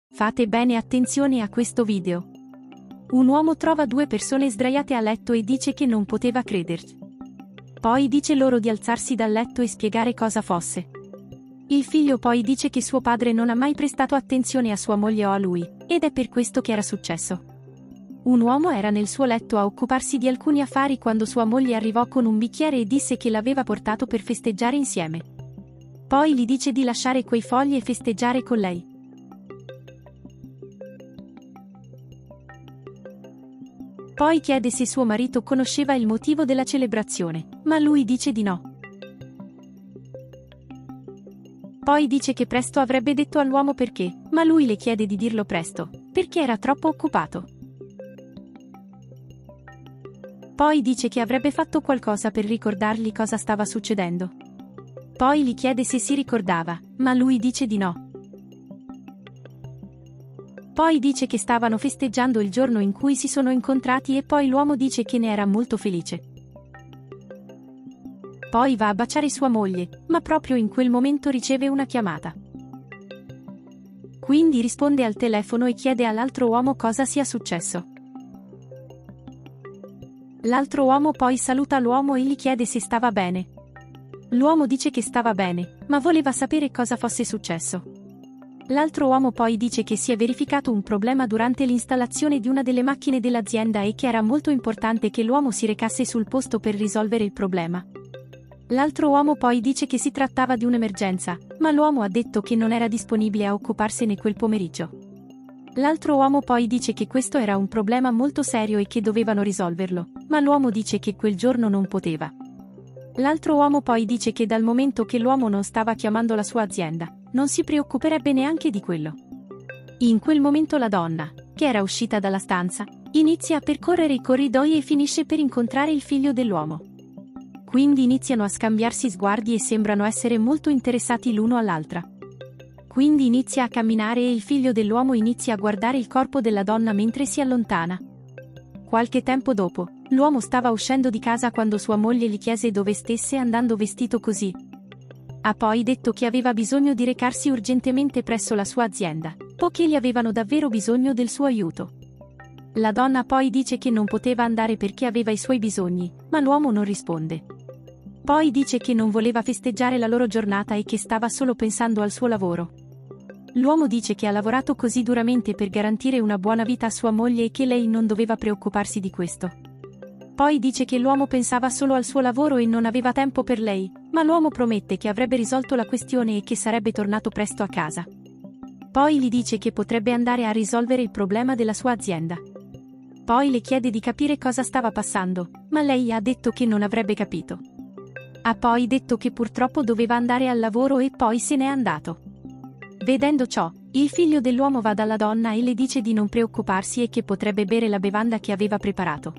Fate bene attenzione a questo video. Un uomo trova due persone sdraiate a letto e dice che non poteva crederci. Poi dice loro di alzarsi dal letto e spiegare cosa fosse. Il figlio poi dice che suo padre non ha mai prestato attenzione a sua moglie o a lui, ed è per questo che era successo. Un uomo era nel suo letto a occuparsi di alcuni affari quando sua moglie arrivò con un bicchiere e disse che l'aveva portato per festeggiare insieme. Poi gli dice di lasciare quei fogli e festeggiare con lei. Poi chiede se suo marito conosceva il motivo della celebrazione, ma lui dice di no. Poi dice che presto avrebbe detto all'uomo perché, ma lui le chiede di dirlo presto, perché era troppo occupato. Poi dice che avrebbe fatto qualcosa per ricordargli cosa stava succedendo. Poi gli chiede se si ricordava, ma lui dice di no. Poi dice che stavano festeggiando il giorno in cui si sono incontrati e poi l'uomo dice che ne era molto felice. Poi va a baciare sua moglie, ma proprio in quel momento riceve una chiamata. Quindi risponde al telefono e chiede all'altro uomo cosa sia successo. L'altro uomo poi saluta l'uomo e gli chiede se stava bene. L'uomo dice che stava bene, ma voleva sapere cosa fosse successo. L'altro uomo poi dice che si è verificato un problema durante l'installazione di una delle macchine dell'azienda e che era molto importante che l'uomo si recasse sul posto per risolvere il problema. L'altro uomo poi dice che si trattava di un'emergenza, ma l'uomo ha detto che non era disponibile a occuparsene quel pomeriggio. L'altro uomo poi dice che questo era un problema molto serio e che dovevano risolverlo, ma l'uomo dice che quel giorno non poteva. L'altro uomo poi dice che dal momento che l'uomo non stava chiamando la sua azienda, non si preoccuperebbe neanche di quello. In quel momento la donna, che era uscita dalla stanza, inizia a percorrere i corridoi e finisce per incontrare il figlio dell'uomo. Quindi iniziano a scambiarsi sguardi e sembrano essere molto interessati l'uno all'altra. Quindi inizia a camminare e il figlio dell'uomo inizia a guardare il corpo della donna mentre si allontana. Qualche tempo dopo, l'uomo stava uscendo di casa quando sua moglie gli chiese dove stesse andando vestito così. Ha poi detto che aveva bisogno di recarsi urgentemente presso la sua azienda, poiché gli avevano davvero bisogno del suo aiuto. La donna poi dice che non poteva andare perché aveva i suoi bisogni, ma l'uomo non risponde. Poi dice che non voleva festeggiare la loro giornata e che stava solo pensando al suo lavoro. L'uomo dice che ha lavorato così duramente per garantire una buona vita a sua moglie e che lei non doveva preoccuparsi di questo. Poi dice che l'uomo pensava solo al suo lavoro e non aveva tempo per lei, ma l'uomo promette che avrebbe risolto la questione e che sarebbe tornato presto a casa. Poi gli dice che potrebbe andare a risolvere il problema della sua azienda. Poi le chiede di capire cosa stava passando, ma lei ha detto che non avrebbe capito. Ha poi detto che purtroppo doveva andare al lavoro e poi se n'è andato. Vedendo ciò, il figlio dell'uomo va dalla donna e le dice di non preoccuparsi e che potrebbe bere la bevanda che aveva preparato.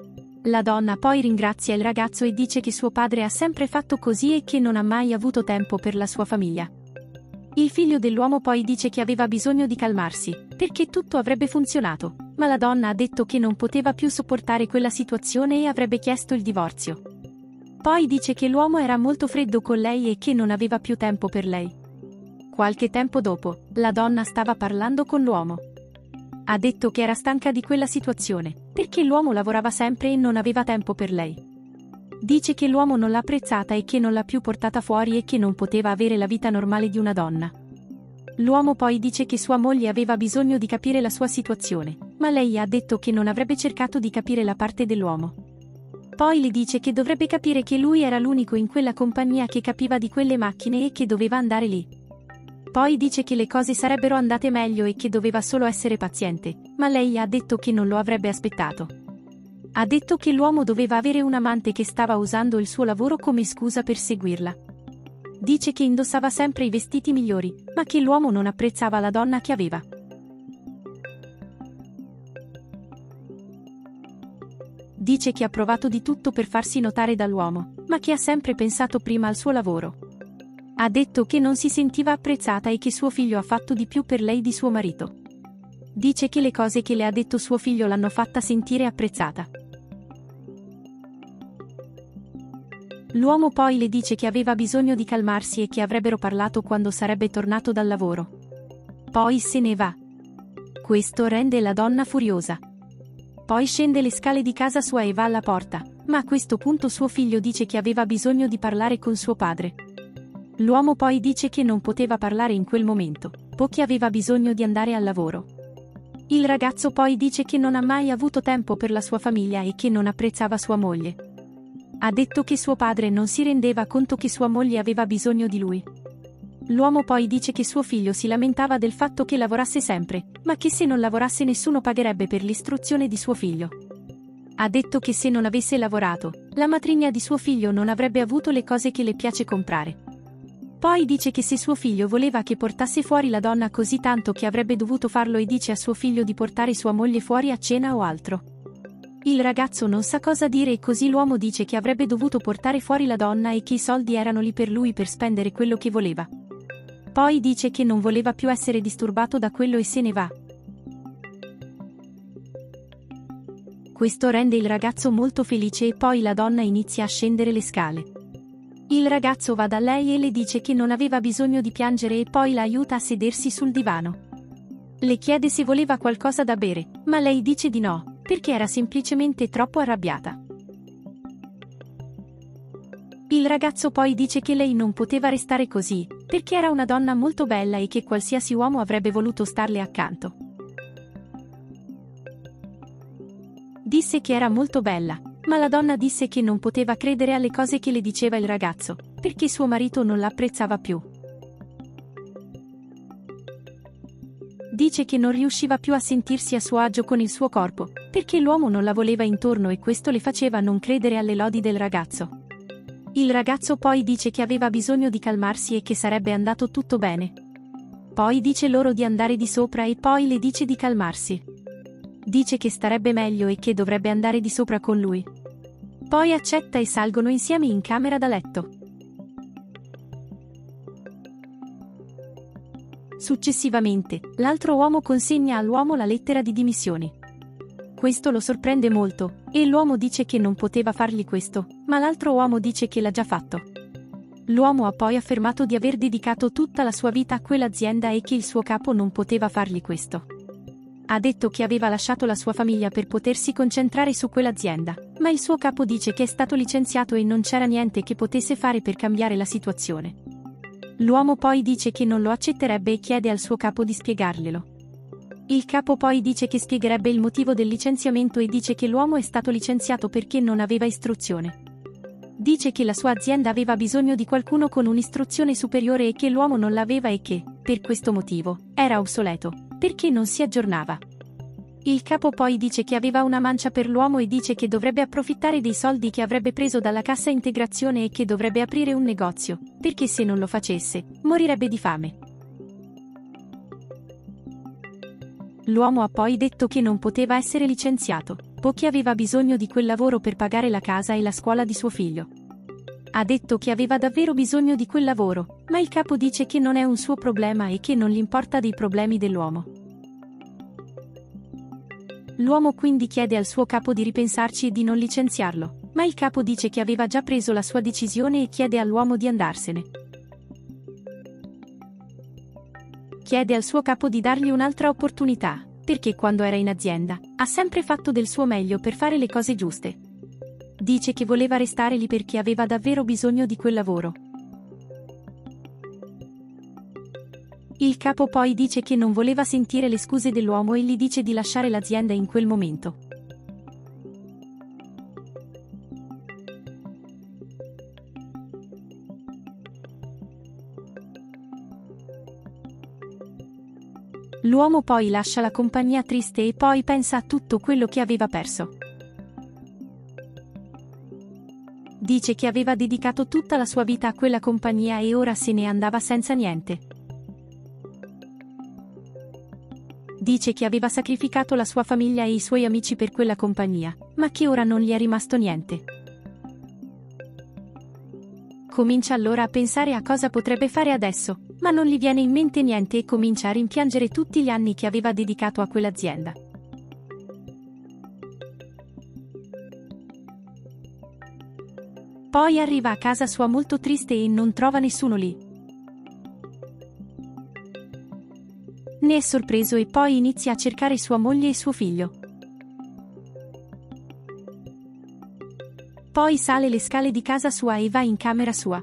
La donna poi ringrazia il ragazzo e dice che suo padre ha sempre fatto così e che non ha mai avuto tempo per la sua famiglia. Il figlio dell'uomo poi dice che aveva bisogno di calmarsi, perché tutto avrebbe funzionato, ma la donna ha detto che non poteva più sopportare quella situazione e avrebbe chiesto il divorzio. Poi dice che l'uomo era molto freddo con lei e che non aveva più tempo per lei. Qualche tempo dopo, la donna stava parlando con l'uomo. Ha detto che era stanca di quella situazione, perché l'uomo lavorava sempre e non aveva tempo per lei. Dice che l'uomo non l'ha apprezzata e che non l'ha più portata fuori e che non poteva avere la vita normale di una donna. L'uomo poi dice che sua moglie aveva bisogno di capire la sua situazione, ma lei ha detto che non avrebbe cercato di capire la parte dell'uomo. Poi le dice che dovrebbe capire che lui era l'unico in quella compagnia che capiva di quelle macchine e che doveva andare lì. Poi dice che le cose sarebbero andate meglio e che doveva solo essere paziente, ma lei ha detto che non lo avrebbe aspettato. Ha detto che l'uomo doveva avere un amante che stava usando il suo lavoro come scusa per seguirla. Dice che indossava sempre i vestiti migliori, ma che l'uomo non apprezzava la donna che aveva. Dice che ha provato di tutto per farsi notare dall'uomo, ma che ha sempre pensato prima al suo lavoro. Ha detto che non si sentiva apprezzata e che suo figlio ha fatto di più per lei di suo marito. Dice che le cose che le ha detto suo figlio l'hanno fatta sentire apprezzata. L'uomo poi le dice che aveva bisogno di calmarsi e che avrebbero parlato quando sarebbe tornato dal lavoro. Poi se ne va. Questo rende la donna furiosa. Poi scende le scale di casa sua e va alla porta, ma a questo punto suo figlio dice che aveva bisogno di parlare con suo padre. L'uomo poi dice che non poteva parlare in quel momento, poiché aveva bisogno di andare al lavoro. Il ragazzo poi dice che non ha mai avuto tempo per la sua famiglia e che non apprezzava sua moglie. Ha detto che suo padre non si rendeva conto che sua moglie aveva bisogno di lui. L'uomo poi dice che suo figlio si lamentava del fatto che lavorasse sempre, ma che se non lavorasse nessuno pagherebbe per l'istruzione di suo figlio. Ha detto che se non avesse lavorato, la matrigna di suo figlio non avrebbe avuto le cose che le piace comprare. Poi dice che se suo figlio voleva che portasse fuori la donna così tanto che avrebbe dovuto farlo e dice a suo figlio di portare sua moglie fuori a cena o altro. Il ragazzo non sa cosa dire e così l'uomo dice che avrebbe dovuto portare fuori la donna e che i soldi erano lì per lui per spendere quello che voleva. Poi dice che non voleva più essere disturbato da quello e se ne va. Questo rende il ragazzo molto felice e poi la donna inizia a scendere le scale. Il ragazzo va da lei e le dice che non aveva bisogno di piangere e poi la aiuta a sedersi sul divano. Le chiede se voleva qualcosa da bere, ma lei dice di no, perché era semplicemente troppo arrabbiata. Il ragazzo poi dice che lei non poteva restare così, perché era una donna molto bella e che qualsiasi uomo avrebbe voluto starle accanto. Disse che era molto bella, ma la donna disse che non poteva credere alle cose che le diceva il ragazzo, perché suo marito non la apprezzava più. Dice che non riusciva più a sentirsi a suo agio con il suo corpo, perché l'uomo non la voleva intorno e questo le faceva non credere alle lodi del ragazzo. Il ragazzo poi dice che aveva bisogno di calmarsi e che sarebbe andato tutto bene. Poi dice loro di andare di sopra e poi le dice di calmarsi. Dice che starebbe meglio e che dovrebbe andare di sopra con lui. Poi accetta e salgono insieme in camera da letto. Successivamente, l'altro uomo consegna all'uomo la lettera di dimissioni. Questo lo sorprende molto, e l'uomo dice che non poteva fargli questo, ma l'altro uomo dice che l'ha già fatto. L'uomo ha poi affermato di aver dedicato tutta la sua vita a quell'azienda e che il suo capo non poteva fargli questo. Ha detto che aveva lasciato la sua famiglia per potersi concentrare su quell'azienda, ma il suo capo dice che è stato licenziato e non c'era niente che potesse fare per cambiare la situazione. L'uomo poi dice che non lo accetterebbe e chiede al suo capo di spiegarglielo. Il capo poi dice che spiegherebbe il motivo del licenziamento e dice che l'uomo è stato licenziato perché non aveva istruzione. Dice che la sua azienda aveva bisogno di qualcuno con un'istruzione superiore e che l'uomo non l'aveva e che, per questo motivo, era obsoleto, perché non si aggiornava. Il capo poi dice che aveva una mancia per l'uomo e dice che dovrebbe approfittare dei soldi che avrebbe preso dalla cassa integrazione e che dovrebbe aprire un negozio, perché se non lo facesse, morirebbe di fame. L'uomo ha poi detto che non poteva essere licenziato, poiché aveva bisogno di quel lavoro per pagare la casa e la scuola di suo figlio. Ha detto che aveva davvero bisogno di quel lavoro, ma il capo dice che non è un suo problema e che non gli importa dei problemi dell'uomo. L'uomo quindi chiede al suo capo di ripensarci e di non licenziarlo, ma il capo dice che aveva già preso la sua decisione e chiede all'uomo di andarsene. Chiede al suo capo di dargli un'altra opportunità, perché quando era in azienda, ha sempre fatto del suo meglio per fare le cose giuste. Dice che voleva restare lì perché aveva davvero bisogno di quel lavoro. Il capo poi dice che non voleva sentire le scuse dell'uomo e gli dice di lasciare l'azienda in quel momento. L'uomo poi lascia la compagnia triste e poi pensa a tutto quello che aveva perso. Dice che aveva dedicato tutta la sua vita a quella compagnia e ora se ne andava senza niente. Dice che aveva sacrificato la sua famiglia e i suoi amici per quella compagnia, ma che ora non gli è rimasto niente. Comincia allora a pensare a cosa potrebbe fare adesso, ma non gli viene in mente niente e comincia a rimpiangere tutti gli anni che aveva dedicato a quell'azienda. Poi arriva a casa sua molto triste e non trova nessuno lì. Ne è sorpreso e poi inizia a cercare sua moglie e suo figlio. Poi sale le scale di casa sua e va in camera sua.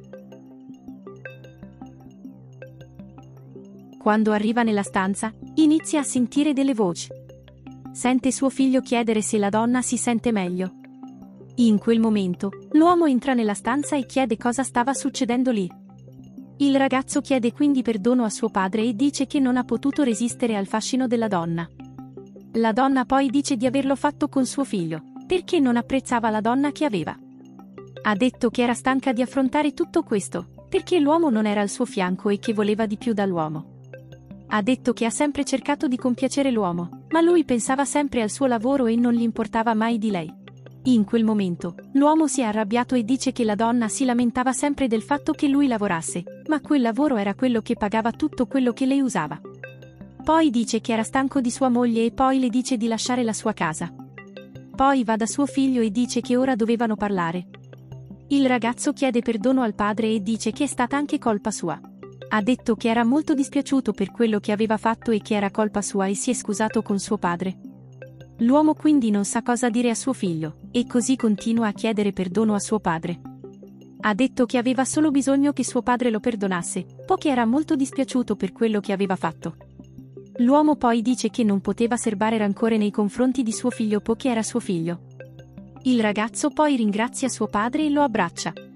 Quando arriva nella stanza, inizia a sentire delle voci. Sente suo figlio chiedere se la donna si sente meglio. In quel momento, l'uomo entra nella stanza e chiede cosa stava succedendo lì. Il ragazzo chiede quindi perdono a suo padre e dice che non ha potuto resistere al fascino della donna. La donna poi dice di averlo fatto con suo figlio, perché non apprezzava la donna che aveva. Ha detto che era stanca di affrontare tutto questo, perché l'uomo non era al suo fianco e che voleva di più dall'uomo. Ha detto che ha sempre cercato di compiacere l'uomo, ma lui pensava sempre al suo lavoro e non gli importava mai di lei. In quel momento, l'uomo si è arrabbiato e dice che la donna si lamentava sempre del fatto che lui lavorasse, ma quel lavoro era quello che pagava tutto quello che lei usava. Poi dice che era stanco di sua moglie e poi le dice di lasciare la sua casa. Poi va da suo figlio e dice che ora dovevano parlare. Il ragazzo chiede perdono al padre e dice che è stata anche colpa sua. Ha detto che era molto dispiaciuto per quello che aveva fatto e che era colpa sua e si è scusato con suo padre. L'uomo quindi non sa cosa dire a suo figlio, e così continua a chiedere perdono a suo padre. Ha detto che aveva solo bisogno che suo padre lo perdonasse, poiché era molto dispiaciuto per quello che aveva fatto. L'uomo poi dice che non poteva serbare rancore nei confronti di suo figlio poiché era suo figlio. Il ragazzo poi ringrazia suo padre e lo abbraccia.